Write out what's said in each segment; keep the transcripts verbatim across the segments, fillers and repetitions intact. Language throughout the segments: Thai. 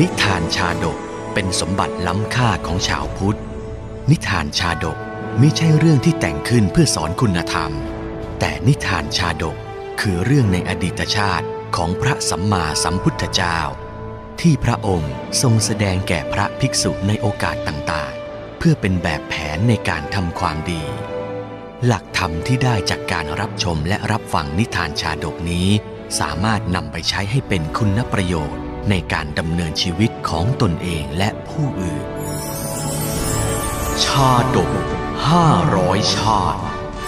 นิทานชาดกเป็นสมบัติล้ำค่าของชาวพุทธนิทานชาดกมิใช่เรื่องที่แต่งขึ้นเพื่อสอนคุณธรรมแต่นิทานชาดกคือเรื่องในอดีตชาติของพระสัมมาสัมพุทธเจ้าที่พระองค์ทรงแสดงแก่พระภิกษุในโอกาสต่างๆเพื่อเป็นแบบแผนในการทำความดีหลักธรรมที่ได้จากการรับชมและรับฟังนิทานชาดกนี้สามารถนำไปใช้ให้เป็นคุณประโยชน์ในการดำเนินชีวิตของตนเองและผู้อื่นชาดกห้าร้อยชาติ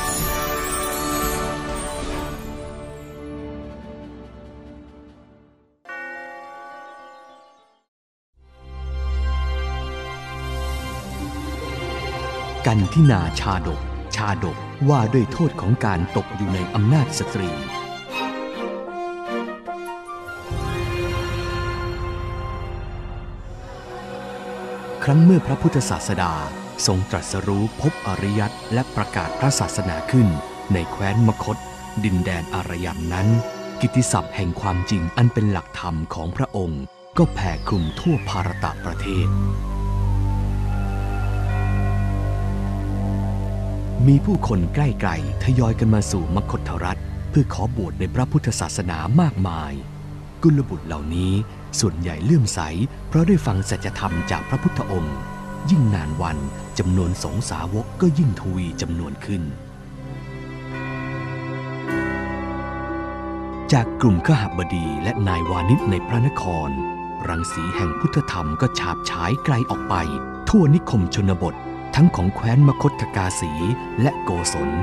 กันทินาชาดกชาดกว่าด้วยโทษของการตกอยู่ในอำนาจสตรีครั้งเมื่อพระพุทธศาสดาทรงตรัสรู้พบอริยสัจและประกาศพระศาสนาขึ้นในแคว้นมคธดินแดนอารยันนั้นกิตติศัพท์แห่งความจริงอันเป็นหลักธรรมของพระองค์ก็แผ่คลุมทั่วภารตประเทศมีผู้คนใกล้ๆทยอยกันมาสู่มคธรัฐเพื่อขอบวชในพระพุทธศาสนามากมายกุลบุตรเหล่านี้ส่วนใหญ่เลื่อมใสเพราะได้ฟังสัจธรรมจากพระพุทธองค์ยิ่งนานวันจำนวนสงฆ์สาวกก็ยิ่งทวีจำนวนขึ้นจากกลุ่มขหบดีและนายวานิชในพระนครรังสีแห่งพุทธธรรมก็ฉาบฉายไกลออกไปทั่วนิคมชนบททั้งของแคว้นมคธกาสีและโกศล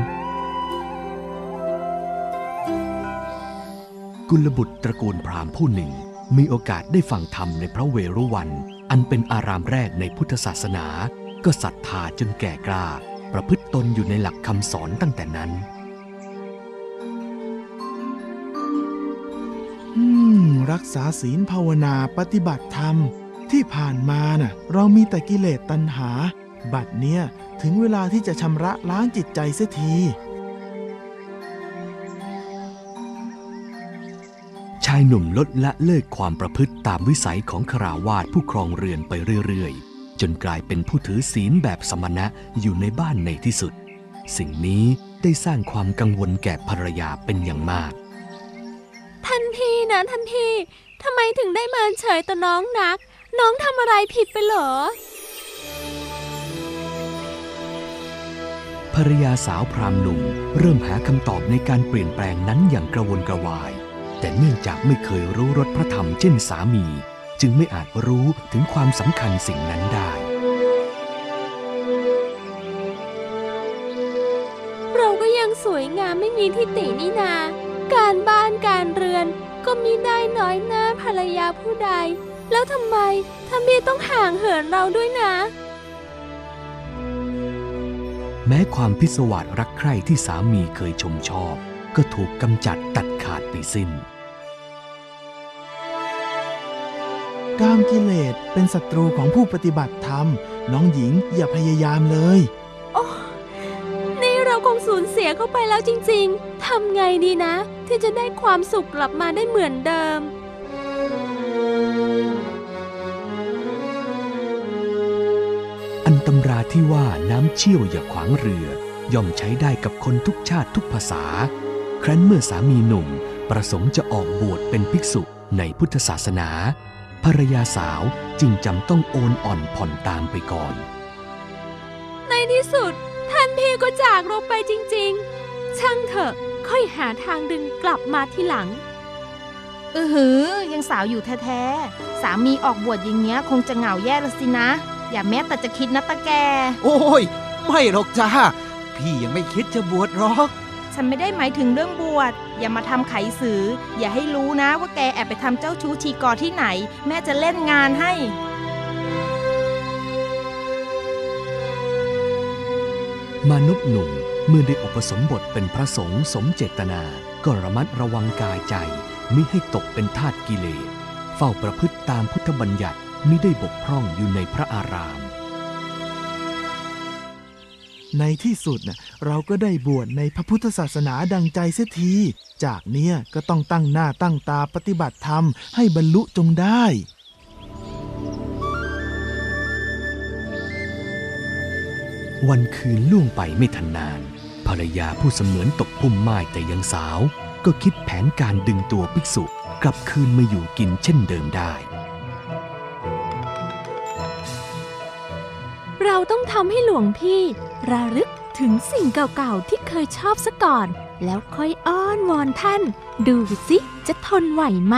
กุลบุตรตระกูลพราหมณ์ผู้หนึ่งมีโอกาสได้ฟังธรรมในพระเวรุวันอันเป็นอารามแรกในพุทธศาสนาก็ศรัทธาจนแก่กล้าประพฤติตนอยู่ในหลักคำสอนตั้งแต่นั้นอืมรักษาศีลภาวนาปฏิบัติธรรมที่ผ่านมาน่ะเรามีแต่กิเลสตัณหาบัดเนี้ยถึงเวลาที่จะชำระล้างจิตใจเสียทีชายหนุ่มลดละเลิกความประพฤติตามวิสัยของฆราวาสผู้ครองเรือนไปเรื่อยๆจนกลายเป็นผู้ถือศีลแบบสมณะอยู่ในบ้านในที่สุดสิ่งนี้ได้สร้างความกังวลแก่ภรรยาเป็นอย่างมากท่านพี่นะท่านพี่ทำไมถึงได้เมินเฉยต่อน้องนักน้องทำอะไรผิดไปเหรอภรรยาสาวพราหมณ์หนุ่มเริ่มหาคำตอบในการเปลี่ยนแปลงนั้นอย่างกระวนกระวายแต่เนื่องจากไม่เคยรู้รสพระธรรมเช่นสามีจึงไม่อาจรู้ถึงความสำคัญสิ่งนั้นได้เราก็ยังสวยงามไม่มีทิฏฐินี่นาการบ้านการเรือนก็มิได้น้อยหน้าภรรยาผู้ใดแล้วทำไมท่านพี่ต้องห่างเหินเราด้วยนะแม้ความพิศวาสรักใคร่ที่สามีเคยชมชอบก็ถูกกำจัดตัดขาดไปสิ้นกามกิเลสเป็นศัตรูของผู้ปฏิบัติธรรมน้องหญิงอย่าพยายามเลยโอ้นี่เราคงสูญเสียเข้าไปแล้วจริงๆทำไงดีนะที่จะได้ความสุขกลับมาได้เหมือนเดิมอันตำราที่ว่าน้ำเชี่ยวอย่าขวางเรือย่อมใช้ได้กับคนทุกชาติทุกภาษาครั้นเมื่อสามีหนุ่มประสงค์จะออกบวชเป็นภิกษุในพุทธศาสนาภรรยาสาวจึงจำต้องโอนอ่อนผ่อนตามไปก่อนในที่สุดท่านพี่ก็จากเราไปจริงๆช่างเถอะค่อยหาทางดึงกลับมาทีหลังเออหือยังสาวอยู่แท้ๆสามีออกบวชอย่างเงี้ยคงจะเหงาแย่ละสินะอย่าแม้แต่จะคิดนะตาแกโอ้ยไม่หรอกจ้าพี่ยังไม่คิดจะบวชหรอกฉันไม่ได้หมายถึงเรื่องบวชอย่ามาทำไขสืออย่าให้รู้นะว่าแกแอบไปทำเจ้าชู้ชีกอที่ไหนแม่จะเล่นงานให้มนุษย์หนุ่มเมื่อได้อุปสมบทเป็นพระสงฆ์สมเจตนาก็ระมัดระวังกายใจมิให้ตกเป็นทาสกิเลสเฝ้าประพฤติตามพุทธบัญญัติมิได้บกพร่องอยู่ในพระอารามในที่สุดน่ะเราก็ได้บวชในพระพุทธศาสนาดังใจเสียทีจากเนี้ยก็ต้องตั้งหน้าตั้งตาปฏิบัติธรรมให้บรรลุจงได้วันคืนล่วงไปไม่ทันนานภรรยาผู้เสมือนตกพุ่มไม้แต่ยังสาวก็คิดแผนการดึงตัวภิกษุกลับคืนมาอยู่กินเช่นเดิมได้เราต้องทำให้หลวงพี่ระลึกถึงสิ่งเก่าๆที่เคยชอบซะก่อนแล้วค่อยอ้อนวอนท่านดูสิจะทนไหวไหม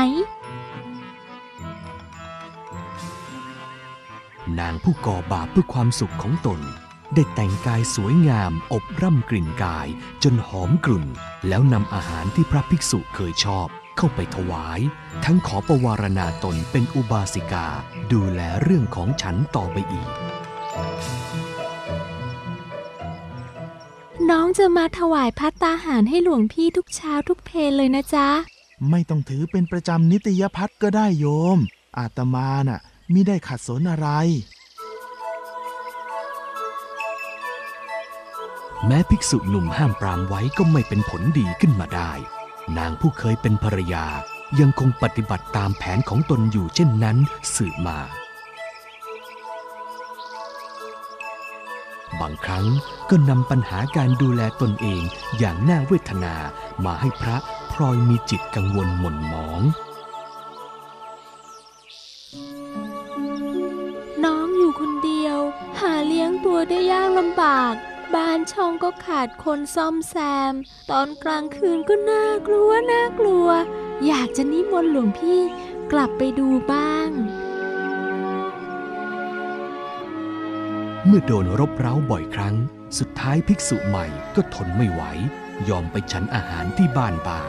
นางผู้ก่อบาปเพื่อความสุขของตนได้แต่งกายสวยงามอบร่ำกลิ่นกายจนหอมกลุ่นแล้วนำอาหารที่พระภิกษุเคยชอบเข้าไปถวายทั้งขอประวารณาตนเป็นอุบาสิกาดูแลเรื่องของฉันต่อไปอีกน้องจะมาถวายภัตตาหารให้หลวงพี่ทุกเช้าทุกเพลเลยนะจ๊ะไม่ต้องถือเป็นประจำนิตยพัฒน์ก็ได้โยมอาตมาน่ะมิได้ขัดสนอะไรแม้ภิกษุหนุ่มห้ามปรามไว้ก็ไม่เป็นผลดีขึ้นมาได้นางผู้เคยเป็นภรรยายังคงปฏิบัติตามแผนของตนอยู่เช่นนั้นสืบมาบางครั้งก็นำปัญหาการดูแลตนเองอย่างน่าเวทนามาให้พระพลอยมีจิตกังวลหม่นหมองน้องอยู่คนเดียวหาเลี้ยงตัวได้ยากลำบากบ้านช่องก็ขาดคนซ่อมแซมตอนกลางคืนก็น่ากลัวน่ากลัวอยากจะนิมนต์หลวงพี่กลับไปดูบ้างเมื่อโดนรบเร้าบ่อยครั้งสุดท้ายภิกษุใหม่ก็ทนไม่ไหวยอมไปฉันอาหารที่บ้านบาง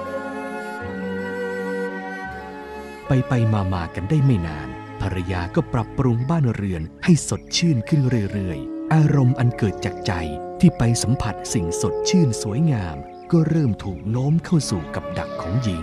ไปไปมามากันได้ไม่นานภรรยาก็ปรับปรุงบ้านเรือนให้สดชื่นขึ้นเรื่อยๆอารมณ์อันเกิดจากใจที่ไปสัมผัสสิ่งสดชื่นสวยงามก็เริ่มถูกโน้มเข้าสู่กับดักของหญิง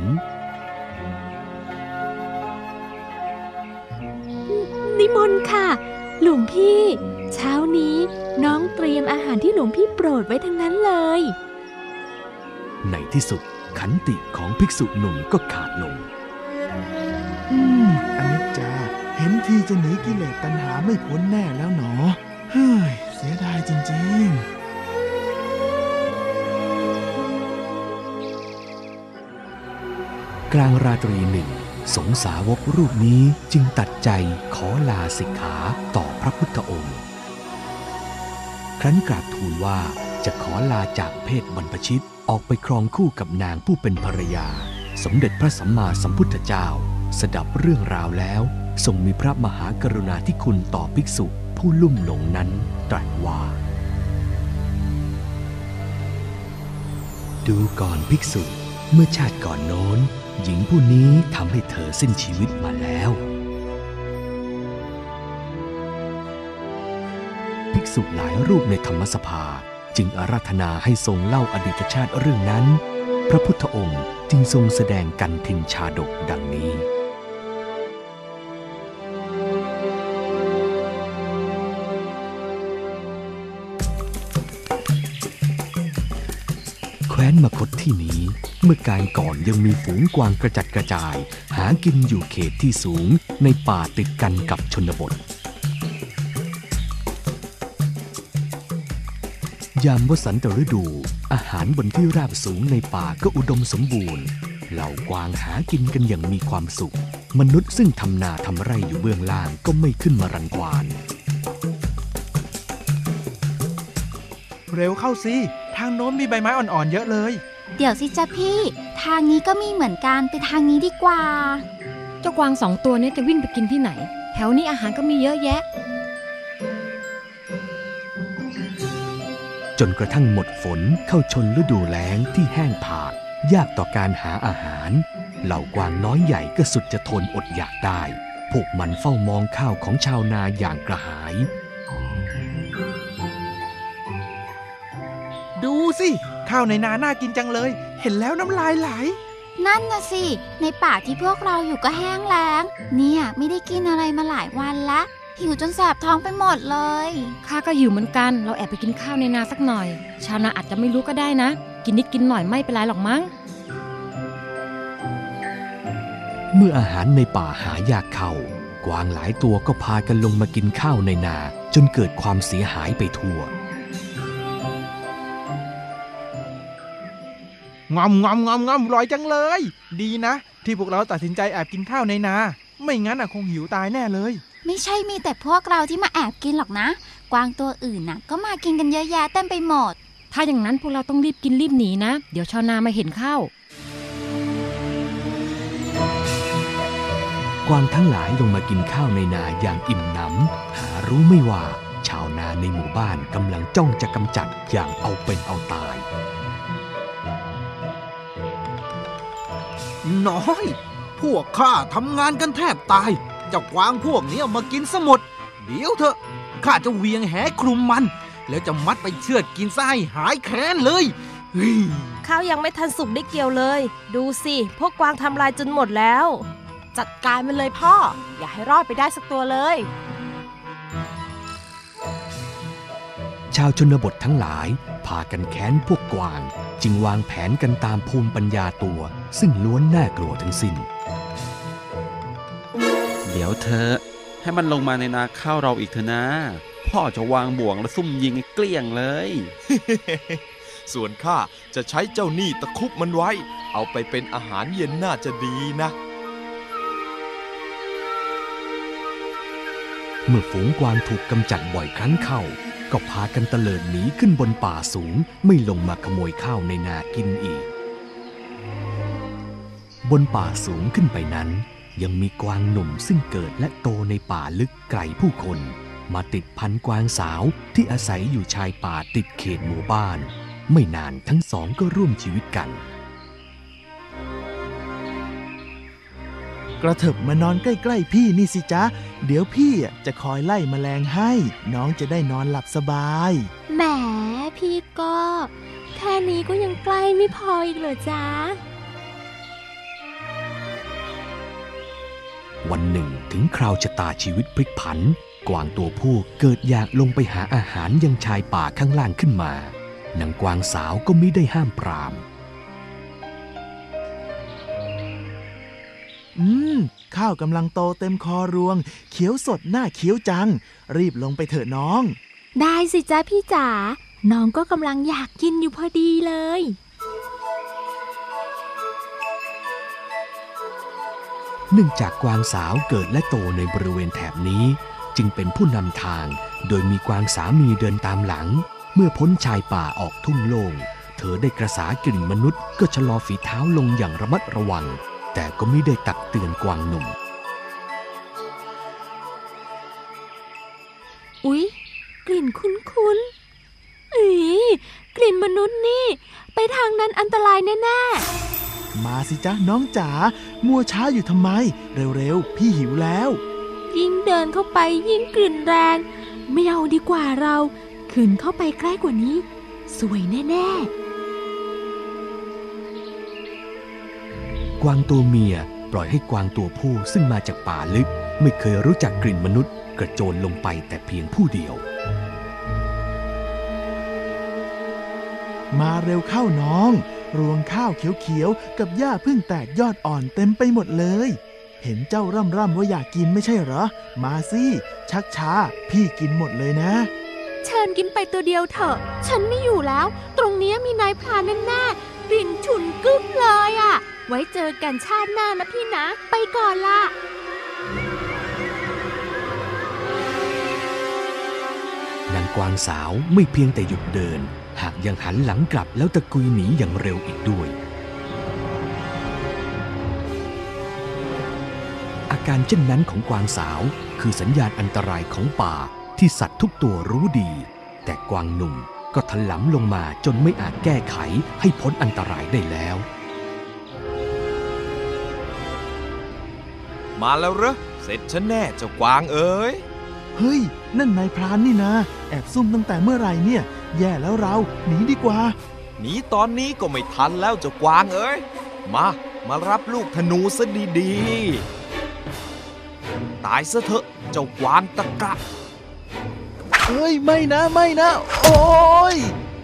นิมนต์ค่ะหลวงพี่เช้านี้น้องเตรียมอาหารที่หลวงพี่โปรดไว้ทั้งนั้นเลยในที่สุดขันติของภิกษุหนุ่มก็ขาดลงอืมอนิจจาเห็นทีจะหนีกิเลสตัณหาไม่พ้นแน่แล้วหนอเฮ้ยเสียดายจริงๆกลางราตรีหนึ่งสงฆ์สาวกรูปนี้จึงตัดใจขอลาสิกขาต่อพระพุทธองค์ครั้นกราบทูลว่าจะขอลาจากเพศบรรพชิตออกไปครองคู่กับนางผู้เป็นภรรยาสมเด็จพระสัมมาสัมพุทธเจ้าสดับเรื่องราวแล้วทรงมีพระมหากรุณาธิคุณต่อภิกษุผู้ลุ่มหลงนั้นตรัสว่าดูก่อนภิกษุเมื่อชาติก่อนโน้นหญิงผู้นี้ทำให้เธอสิ้นชีวิตมาแล้วภิกษุหลายรูปในธรรมสภาจึงอาราธนาให้ทรงเล่าอดีตชาติเรื่องนั้นพระพุทธองค์จึงทรงแสดงกันทินชาดกดังนี้แคว้นมคธที่นี้เมื่อการก่อนยังมีฝูงกวางกระจัดกระจายหากินอยู่เขตที่สูงในป่าติดกันกับชนบทยามวสันตฤดูอาหารบนที่ราบสูงในป่าก็อุดมสมบูรณ์เหล่ากวางหากินกันอย่างมีความสุขมนุษย์ซึ่งทำนาทำไร่อยู่เบื้องล่างก็ไม่ขึ้นมารังควานเร็วเข้าสิทางโน้นมีใบไม้อ่อนๆเยอะเลยเดี๋ยวสิจ๊ะพี่ทางนี้ก็มีเหมือนกันไปทางนี้ดีกว่าเจ้ากวางสองตัวนี้จะวิ่งไปกินที่ไหนแถวนี้อาหารก็มีเยอะแยะจนกระทั่งหมดฝนเข้าชนฤดูแล้งที่แห้งผากยากต่อการหาอาหารเหล่ากวางน้อยใหญ่ก็สุดจะทนอดอยากได้พวกมันเฝ้ามองข้าวของชาวนาอย่างกระหายดูสิข้าวในนาน่ากินจังเลยเห็นแล้วน้ำลายไหลนั่นน่ะสิในป่าที่พวกเราอยู่ก็แห้งแล้งเนี่ยไม่ได้กินอะไรมาหลายวันละหิวจนแสบท้องไปหมดเลยข้าก็หิวเหมือนกันเราแอบไปกินข้าวในนาสักหน่อยชาวนาอาจจะไม่รู้ก็ได้นะกินนิดกินหน่อยไม่เป็นไรหรอกมั้งเมื่ออาหารในป่าหายากเข้ากวางหลายตัวก็พากันลงมากินข้าวในนาจนเกิดความเสียหายไปทั่วงอมงอมงอมงอมอร่อยจังเลยดีนะที่พวกเราตัดสินใจแอบกินข้าวในนาไม่งั้นอ่ะคงหิวตายแน่เลยไม่ใช่มีแต่พวกเราที่มาแอบกินหรอกนะกวางตัวอื่นน่ะก็มากินกันเยอะแยะเต็มไปหมดถ้าอย่างนั้นพวกเราต้องรีบกินรีบหนีนะเดี๋ยวชาวนามาเห็นเข้ากวางทั้งหลายลงมากินข้าวในนาอย่างอิ่มหนำหารู้ไม่ว่าชาวนาในหมู่บ้านกำลังจ้องจะกำจัดอย่างเอาเป็นเอาตายน้อยพวกข้าทำงานกันแทบตายเจ้ากวางพวกนี้มากินซะหมดเดี๋ยวเถอะข้าจะเวียงแหคลุมมันแล้วจะมัดไปเชือดกินไส้หายแค้นเลยข้าวยังไม่ทันสุกได้เกี่ยวเลยดูสิพวกกวางทำลายจนหมดแล้วจัดการมันเลยพ่ออย่าให้รอดไปได้สักตัวเลยชาวชนบททั้งหลายพากันแค้นพวกกวางจึงวางแผนกันตามภูมิปัญญาตัวซึ่งล้วนน่ากลัวทั้งสิ้นเดี๋ยวเธอให้มันลงมาในนาข้าวเราอีกเถอะนะพ่อจะวางบ่วงและซุ่มยิงให้เกลี้ยงเลยส่วนข้าจะใช้เจ้าหนี้ตะคุบมันไว้เอาไปเป็นอาหารเย็นน่าจะดีนะเมื่อฝูงกวางถูกกำจัดบ่อยครั้งเข้าก็พากันเตลิดหนีขึ้นบนป่าสูงไม่ลงมาขโมยข้าวในนากินอีกบนป่าสูงขึ้นไปนั้นยังมีกวางหนุ่มซึ่งเกิดและโตในป่าลึกไกลผู้คนมาติดพันกวางสาวที่อาศัยอยู่ชายป่าติดเขตหมู่บ้านไม่นานทั้งสองก็ร่วมชีวิตกันกระเถิบมานอนใกล้ๆพี่นี่สิจ๊ะเดี๋ยวพี่จะคอยไล่แมลงให้น้องจะได้นอนหลับสบายแหมพี่ก็แค่นี้ก็ยังใกล้ไม่พออีกเหรอจ๊ะวันหนึ่งถึงคราวชะตาชีวิตพลิกผันกวางตัวผู้เกิดอยากลงไปหาอาหารยังชายป่าข้างล่างขึ้นมานางกวางสาวก็มิได้ห้ามปรามอืมข้าวกำลังโตเต็มคอรวงเขียวสดหน้าเขียวจังรีบลงไปเถอะน้องได้สิจ๊ะพี่จ๋าน้องก็กำลังอยากกินอยู่พอดีเลยเนื่องจากกวางสาวเกิดและโตในบริเวณแถบนี้จึงเป็นผู้นำทางโดยมีกวางสามีเดินตามหลังเมื่อพ้นชายป่าออกทุ่งโล่งเธอได้กระสากลิ่นมนุษย์ก็ชะลอฝีเท้าลงอย่างระมัดระวังแต่ก็ไม่ได้ตักเตือนกวางหนุ่มอุ๊ยกลิ่นคุ้นๆอีกลิ่นมนุษย์นี่ไปทางนั้นอันตรายแน่ๆมาสิจ๊ะน้องจ๋ามัวช้าอยู่ทำไมเร็วๆพี่หิวแล้วยิ่งเดินเข้าไปยิ่งกลิ่นแรงไม่เอาดีกว่าเราขืนเข้าไปใกล้กว่านี้สวยแน่ๆกวางตัวเมียปล่อยให้กวางตัวผู้ซึ่งมาจากป่าลึกไม่เคยรู้จักกลิ่นมนุษย์กระโจนลงไปแต่เพียงผู้เดียวมาเร็วเข้าน้องรวงข้าวเขียวๆกับหญ้าเพิ่งแตกยอดอ่อนเต็มไปหมดเลยเห็นเจ้าร่ำร่ำว่าอยากกินไม่ใช่เหรอมาสิชักช้าพี่กินหมดเลยนะเชิญกินไปตัวเดียวเถอะฉันไม่อยู่แล้วตรงนี้มีนายพรานแน่ๆกลิ่นฉุนกึ๊บเลยอ่ะไว้เจอกันชาติหน้านะพี่นะไปก่อนละนางกวางสาวไม่เพียงแต่หยุดเดินหากยังหันหลังกลับแล้วตะกุยหนีอย่างเร็วอีกด้วยอาการเช่นนั้นของกวางสาวคือสัญญาณอันตรายของป่าที่สัตว์ทุกตัวรู้ดีแต่กวางหนุ่มก็ถลำลงมาจนไม่อาจแก้ไขให้พ้นอันตรายได้แล้วมาแล้วเหรอเสร็จฉันแน่เจ้ากวางเอ๋ยเฮ้ยนั่นนายพรานนี่นะแอบซุ่มตั้งแต่เมื่อไหร่เนี่ยแย่แล้วเราหนีดีกว่าหนีตอนนี้ก็ไม่ทันแล้วเจ้ากวางเอ๋ยมามารับลูกธนูซะดีๆตายซะเถอะเจ้ากวางตะกะเฮ้ยไม่นะไม่นะโอ้ย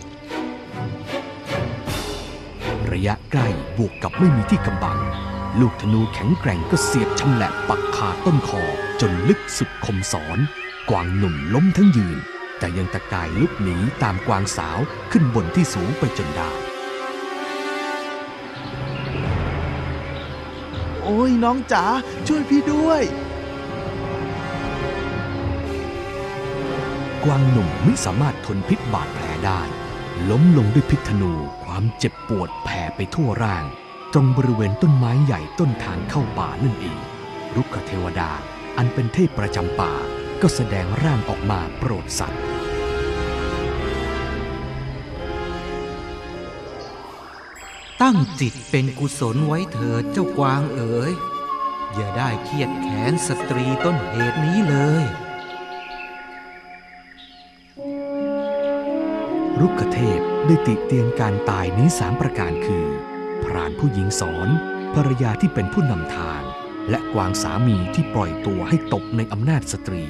ระยะใกล้บวกกับไม่มีที่กำบังลูกธนูแข็งแกร่งก็เสียบชำแหละปักคาต้นคอจนลึกสุดคมสอนกวางหนุ่มล้มทั้งยืนแต่ยังตะกายลุกหนีตามกวางสาวขึ้นบนที่สูงไปจนได้โอ้ยน้องจ๋าช่วยพี่ด้วยกวางหนุ่มไม่สามารถทนพิษบาดแผลได้ล้มลงด้วยพิษธนูความเจ็บปวดแผ่ไปทั่วร่างตรงบริเวณต้นไม้ใหญ่ต้นทางเข้าป่านั่นเองรุกขเทวดาอันเป็นเทพประจำป่าก็แสดงร่างออกมาโปรดสัตว์ตั้งจิตเป็นกุศลไว้เถิดเจ้ากวางเอ๋ยอย่าได้เครียดแค้นสตรีต้นเหตุนี้เลยรุกขเทพได้ติเตียนการตายนี้สามประการคือพรานผู้หญิงสอนภรรยาที่เป็นผู้นำทางและกวางสามีที่ปล่อยตัวให้ตกในอำนาจสตรี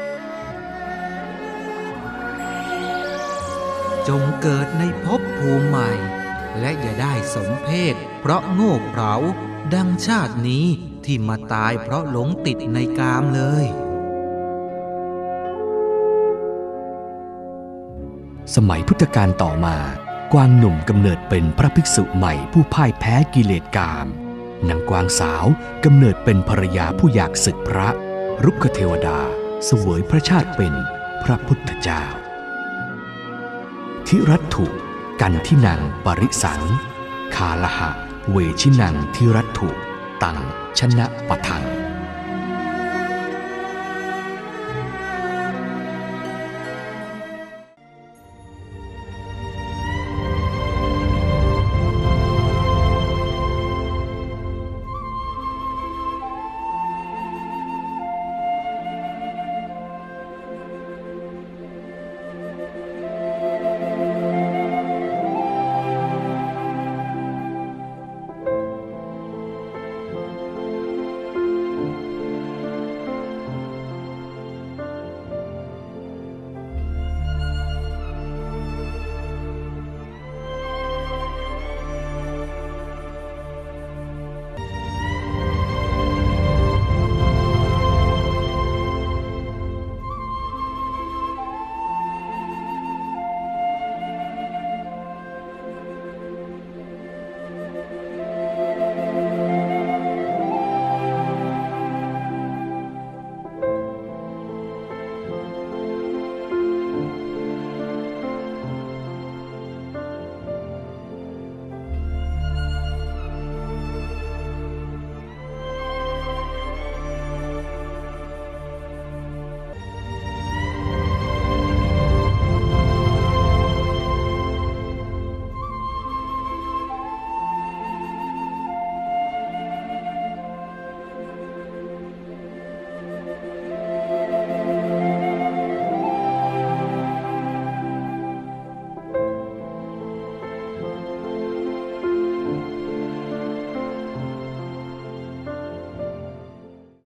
จงเกิดในภพภูมิใหม่และอย่าได้สมเพศเพราะโง่เขลาดังชาตินี้ที่มาตายเพราะหลงติดในกามเลยสมัยพุทธกาลต่อมากวางหนุ่มกำเนิดเป็นพระภิกษุใหม่ผู้พ่ายแพ้กิเลสกามนางกวางสาวกำเนิดเป็นภรรยาผู้อยากศึกพระรุกขเทวดาเสวยพระชาติเป็นพระพุทธเจ้าทิรัตถุกันทินังปริสังคาลหะเวชินังทิรัตถุตังชนะปะทัง